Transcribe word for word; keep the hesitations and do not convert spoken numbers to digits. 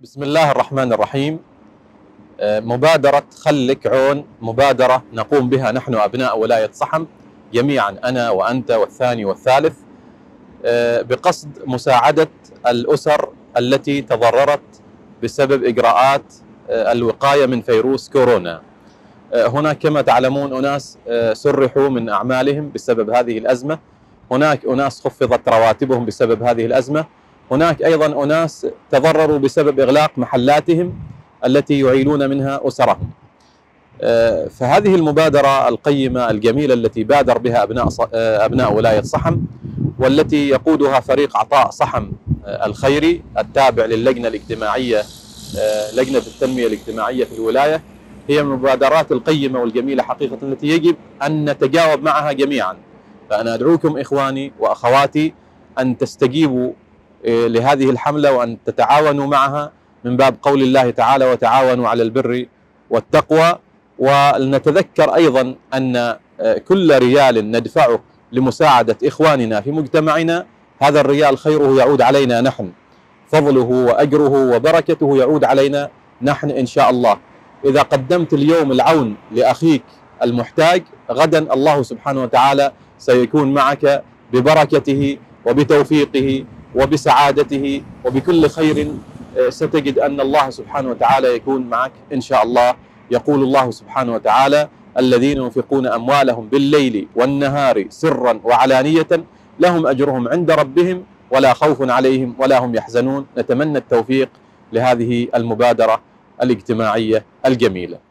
بسم الله الرحمن الرحيم. مبادرة خلك عون مبادرة نقوم بها نحن أبناء ولاية صحم جميعا، أنا وأنت والثاني والثالث، بقصد مساعدة الأسر التي تضررت بسبب إجراءات الوقاية من فيروس كورونا. هناك كما تعلمون أناس سرحوا من أعمالهم بسبب هذه الأزمة، هناك أناس خفضت رواتبهم بسبب هذه الأزمة، هناك أيضا أناس تضرروا بسبب إغلاق محلاتهم التي يعيلون منها أسرهم. فهذه المبادرة القيمة الجميلة التي بادر بها أبناء أبناء ولاية صحم، والتي يقودها فريق عطاء صحم الخيري التابع للجنة الاجتماعية لجنة التنمية الاجتماعية في الولاية، هي من المبادرات القيمة والجميلة حقيقة التي يجب أن نتجاوب معها جميعا. فأنا أدعوكم إخواني وأخواتي أن تستجيبوا لهذه الحملة وأن تتعاونوا معها من باب قول الله تعالى: وتعاونوا على البر والتقوى. ولنتذكر أيضا أن كل ريال ندفعه لمساعدة إخواننا في مجتمعنا، هذا الريال خيره يعود علينا نحن، فضله وأجره وبركته يعود علينا نحن إن شاء الله. إذا قدمت اليوم العون لأخيك المحتاج، غدا الله سبحانه وتعالى سيكون معك ببركته وبتوفيقه وبسعادته وبكل خير. ستجد أن الله سبحانه وتعالى يكون معك إن شاء الله. يقول الله سبحانه وتعالى: الذين ينفقون أموالهم بالليل والنهار سرا وعلانية لهم أجرهم عند ربهم ولا خوف عليهم ولا هم يحزنون. نتمنى التوفيق لهذه المبادرة الاجتماعية الجميلة.